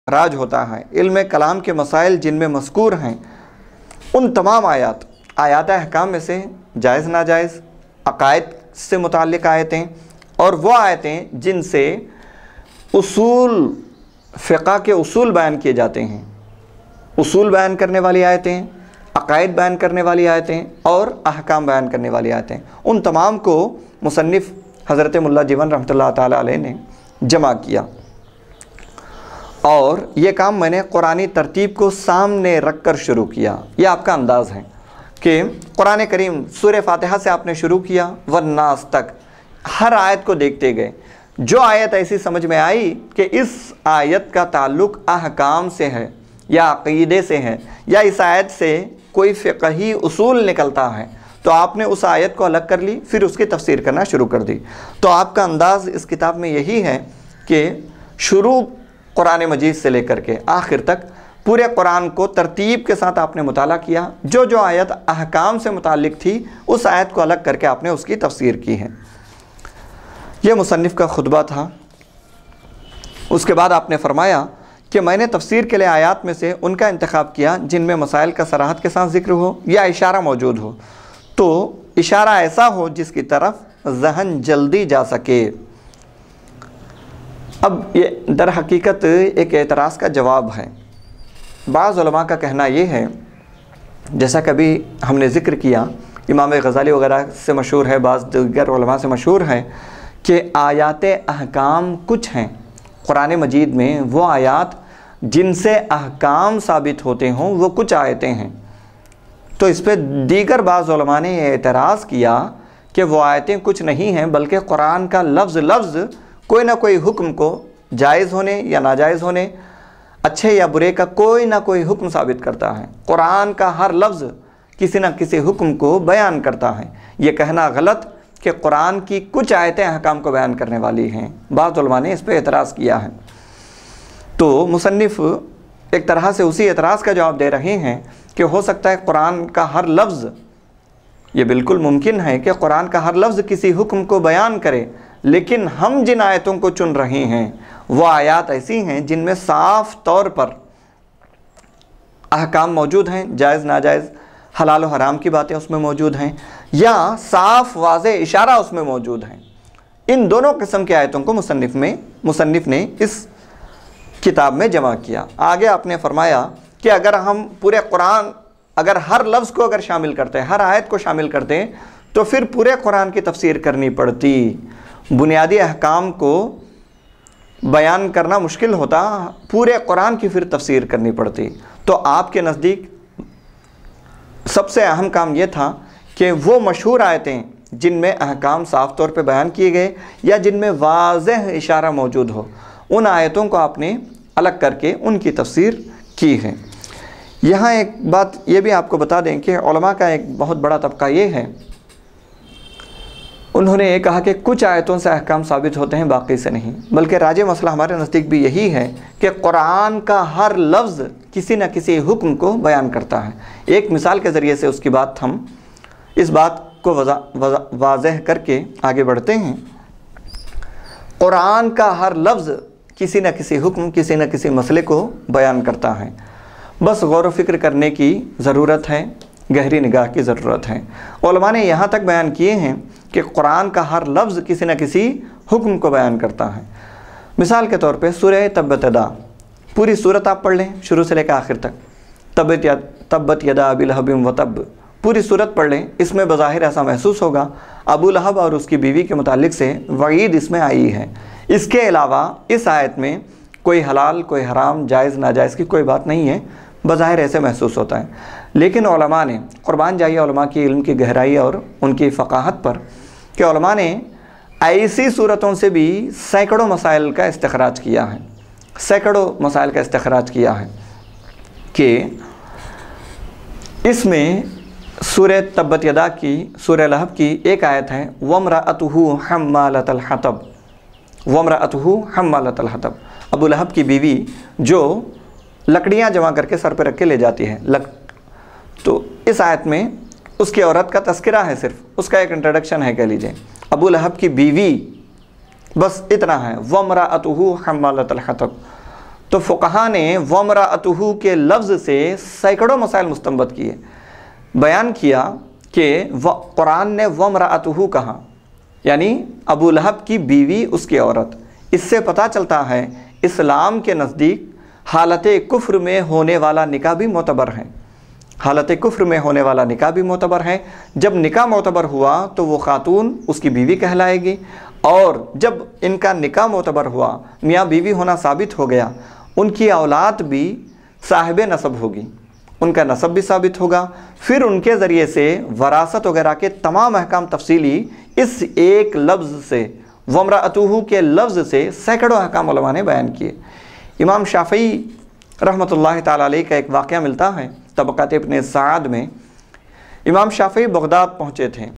راج ہوتا ہے، علم کلام کے مسائل جن میں مذکور ہیں ان تمام آیات احکام میں سے جائز ناجائز، عقائد سے متعلق آیتیں، اور وہ آیتیں جن سے اصول فقہ کے اصول بیان کیے جاتے ہیں، اصول بیان کرنے والی آیتیں، عقائد بیان کرنے والی آیتیں اور احکام بیان کرنے والی آیتیں، ان تمام کو مصنف حضرت ملا جیون رحمۃ اللہ تعالیٰ علیہ نے جمع کیا۔ اور یہ کام میں نے قرآنی ترتیب کو سامنے رکھ کر شروع کیا۔ یہ آپ کا انداز ہے کہ قرآن کریم سورہ فاتحہ سے آپ نے شروع کیا والناس تک ہر آیت کو دیکھتے گئے، جو آیت ایسی سمجھ میں آئی کہ اس آیت کا تعلق احکام سے ہے یا عقیدے سے ہے یا اس آیت سے کوئی فقہی اصول نکلتا ہے، تو آپ نے اس آیت کو الگ کر لی، پھر اس کی تفسیر کرنا شروع کر دی۔ تو آپ کا انداز اس کتاب میں یہی ہے کہ شروع قرآن مجید سے لے کر کے آخر تک پورے قرآن کو ترتیب کے ساتھ آپ نے مطالعہ کیا، جو آیت احکام سے متعلق تھی اس آیت کو الگ کر کے آپ نے اس کی تفسیر کی ہے۔ یہ مصنف کا خطبہ تھا۔ اس کے بعد آپ نے فرمایا کہ میں نے تفسیر کے لیے آیات میں سے ان کا انتخاب کیا جن میں مسائل کا صراحت کے ساتھ ذکر ہو یا اشارہ موجود ہو، تو اشارہ ایسا ہو جس کی طرف ذہن جلدی جا سکے۔ اب یہ در حقیقت ایک اعتراض کا جواب ہے۔ بعض علماء کا کہنا یہ ہے، جیسا کبھی ہم نے ذکر کیا، امام غزالی وغیرہ سے مشہور ہے، بعض دیگر علماء سے مشہور ہے کہ آیات احکام کچھ ہیں قرآن مجید میں، وہ آیات جن سے احکام ثابت ہوتے ہوں وہ کچھ آیتیں ہیں۔ تو اس پہ دیگر بعض علماء نے یہ اعتراض کیا کہ وہ آیتیں کچھ نہیں ہیں، بلکہ قرآن کا لفظ کوئی نہ کوئی حکم کو جائز ہونے یا ناجائز ہونے، اچھے یا برے کا کوئی نہ کوئی حکم ثابت کرتا ہے۔ قرآن کا ہر لفظ کسی نہ کسی حکم کو بیان کرتا ہے۔ یہ کہنا غلط کہ قرآن کی کچھ آیتیں احکام کو بیان کرنے والی ہیں، بعض علماء نے اس پہ اعتراض کیا ہے۔ تو مصنف ایک طرح سے اسی اعتراض کا جواب دے رہے ہیں کہ ہو سکتا ہے قرآن کا ہر لفظ، یہ بالکل ممکن ہے کہ قرآن کا ہر لفظ کسی حکم کو بیان کرے، لیکن ہم جن آیتوں کو چن رہے ہیں وہ آیات ایسی ہیں جن میں صاف طور پر احکام موجود ہیں، جائز ناجائز، حلال و حرام کی باتیں اس میں موجود ہیں، یا صاف واضح اشارہ اس میں موجود ہیں۔ ان دونوں قسم کی آیتوں کو مصنف نے اس کتاب میں جمع کیا۔ آگے آپ نے فرمایا کہ اگر ہم پورے قرآن اگر ہر لفظ کو اگر شامل کرتے ہیں، ہر آیت کو شامل کرتے ہیں، تو پھر پورے قرآن کی تفسیر کرنی پڑتی، بنیادی احکام کو بیان کرنا مشکل ہوتا، پورے قرآن کی پھر تفسیر کرنی پڑتی۔ تو آپ کے نزدیک سب سے اہم کام یہ تھا کہ وہ مشہور آیتیں جن میں احکام صاف طور پہ بیان کیے گئے یا جن میں واضح اشارہ موجود ہو، ان آیتوں کو آپ نے الگ کر کے ان کی تفسیر کی ہے۔ یہاں ایک بات یہ بھی آپ کو بتا دیں کہ علماء کا ایک بہت بڑا طبقہ یہ ہے، انہوں نے یہ کہا کہ کچھ آیتوں سے احکام ثابت ہوتے ہیں، باقی سے نہیں، بلکہ راجح مسئلہ ہمارے نزدیک بھی یہی ہے کہ قرآن کا ہر لفظ کسی نہ کسی حکم کو بیان کرتا ہے۔ ایک مثال کے ذریعے سے ہم اس بات کو واضح کر کے آگے بڑھتے ہیں۔ قرآن کا ہر لفظ کسی نہ کسی حکم، کسی نہ کسی مسئلے کو بیان کرتا ہے، بس غور و فکر کرنے کی ضرورت ہے، گہری نگاہ کی ضرورت ہے۔ علماء نے یہاں تک بیان کیے ہیں کہ قرآن کا ہر لفظ کسی نہ کسی حکم کو بیان کرتا ہے۔ مثال کے طور پہ سورہ تبت یدا، پوری سورت آپ پڑھ لیں شروع سے لے کر آخر تک، تبت یدا ابی لہب وتب، پوری سورت پڑھ لیں، اس میں بظاہر ایسا محسوس ہوگا ابو لہب اور اس کی بیوی کے متعلق سے وعید اس میں آئی ہے۔ اس کے علاوہ اس آیت میں کوئی حلال، کوئی حرام، جائز ناجائز کی کوئی بات نہیں ہے، بظاہر ایسے محسوس ہوتا ہے۔ لیکن علماء نے، قربان جائیے علماء کی علم کی گہرائی اور ان کی فقاہت پر، کہ علماء نے ایسی صورتوں سے بھی سینکڑوں مسائل کا استخراج کیا ہے، سینکڑوں مسائل کا استخراج کیا ہے کہ اس میں سورہ تبت یدا کی، سورہ لہب کی ایک آیت ہے وَامْرَأَتُهُ حَمَّالَةَ الْحَطَبِ، وَامْرَأَتُهُ حَمَّالَةَ الْحَطَبِ، ابو لہب کی بیوی جو لکڑیاں جمع کر کے سر پہ رکھ کے لے جاتی ہے۔ تو اس آیت میں اس کی عورت کا تذکرہ ہے، صرف اس کا ایک انٹروڈکشن ہے کہہ لیجئے، ابو لہب کی بیوی، بس اتنا ہے، وَامْرَأَتُهُ حَمَّالَةَ الْحَطَبِ۔ تو فقہا نے وَامْرَأَتُهُ کے لفظ سے سینکڑوں مسائل مستنبط کیے، بیان کیا کہ قرآن نے وَامْرَأَتُهُ کہا، یعنی ابو لہب کی بیوی، اس کی عورت۔ اس سے پتہ چلتا ہے اسلام کے نزدیک حالت کفر میں ہونے والا نکاح بھی معتبر ہے، حالت کفر میں ہونے والا نکاح بھی معتبر ہے۔ جب نکاح معتبر ہوا تو وہ خاتون اس کی بیوی کہلائے گی، اور جب ان کا نکاح معتبر ہوا، میاں بیوی ہونا ثابت ہو گیا، ان کی اولاد بھی صاحب نسب ہوگی، ان کا نسب بھی ثابت ہوگا، پھر ان کے ذریعے سے وراثت وغیرہ کے تمام احکام تفصیلی اس ایک لفظ سے، وَامْرَأَتُهُ کے لفظ سے سینکڑوں احکام علماء نے بیان کیے۔ امام شافعی رحمۃ اللہ تعالیٰ علیہ کا ایک واقعہ ملتا ہے طبقات ابن سعد میں۔ امام شافعی بغداد پہنچے تھے،